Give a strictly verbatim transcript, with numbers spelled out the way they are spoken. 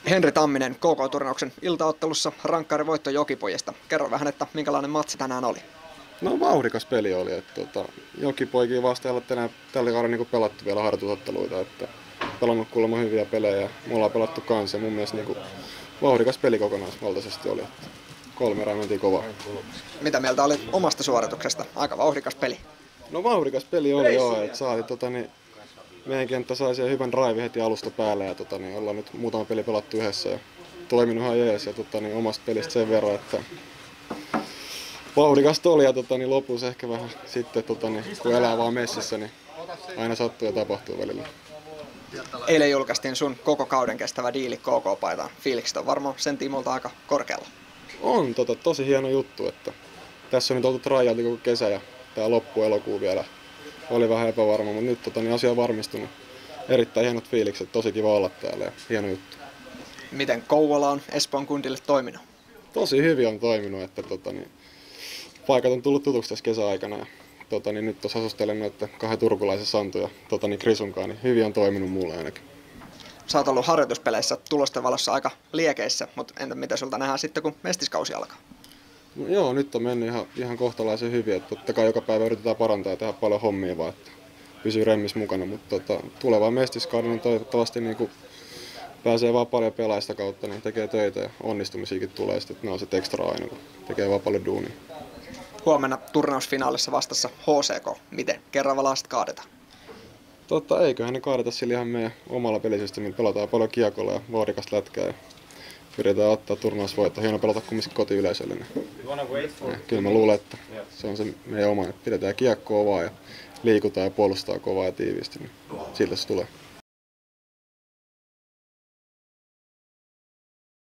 Henri Tamminen K K-turnauksen iltaottelussa rankkaari voitto Jokipojista. Kerro vähän, että minkälainen matsi tänään oli? No vauhdikas peli oli. Että, tota, Jokipoikia vastaan ei ole tänään tällä kaudella niin pelattu vielä harjoitusotteluita. Että pelannut kuulemma hyviä pelejä ja me ollaan pelattu kanssa. Mun mielestä niin kuin, vauhdikas peli kokonaisvaltaisesti oli. Että kolme erää mentiin kovaa. Mitä mieltä oli omasta suorituksesta? Aika vauhdikas peli. No vauhdikas peli oli joo. Että saati, tota, niin, meidän kenttä sai siihen hyvän drive heti alusta päälle. Ja tota, niin, ollaan nyt muutama peli pelattu yhdessä ja toiminut ihan jees. Ja tota, niin, omasta pelistä sen verran, että vauhdikasta oli ja tota, niin lopussa ehkä vähän sitten, tota, niin, kun elää vaan messissä, niin aina sattuu ja tapahtuu välillä. Eilen julkaistiin sun koko kauden kestävä diili K K-paitaan. Fiilikset on varmaan sen tiimolta aika korkealla. On tota, tosi hieno juttu, että tässä on nyt oltu tryout koko kesä ja tää loppu elokuu vielä oli vähän epävarma, mutta nyt tota, niin asia on varmistunut. Erittäin hienot fiilikset, tosi kiva olla täällä ja hieno juttu. Miten Kouvola on Espoon kundille toiminut? Tosi hyvin on toiminut, että tota, niin, paikat on tullut tutuksi tässä kesäaikana ja tota, niin, nyt tuossa asustelen noiden kahden turkulaisen Santu ja tota, niin Krisunkaan, niin hyvin on toiminut mulle ainakin. Sä oot ollut harjoituspeleissä tulosten valossa aika liekeissä, mutta entä mitä sulta nähdään sitten, kun mestiskausi alkaa? No, joo, nyt on mennyt ihan, ihan kohtalaisen hyvin, että totta kai joka päivä yritetään parantaa ja tehdä paljon hommia vaan, että pysyy remmissä mukana, mutta tota, tulevaan mestiskauden niin toivottavasti niin kun pääsee vaan paljon pelaajista kautta, niin tekee töitä ja onnistumisiakin tulee, sitten ne on se ekstra aina, kun tekee vaan paljon duunia. Huomenna turnausfinaalissa vastassa H C K. Miten? Keravalaiset kaadetaan? Totta, eiköhän ne kaadeta sillä ihan meidän omalla pelisysteemillä. Pelataan paljon kiekolla ja vauhdikasta lätkää ja yritetään ottaa turnausvoitto. Hieno pelata kumminkin kotiyleisölle. Ja kyllä mä luulen, että se on se meidän oma, että pidetään kiekkoa kovaa ja liikutaan ja puolustaa kovaa ja tiiviisti. Niin siltä se tulee.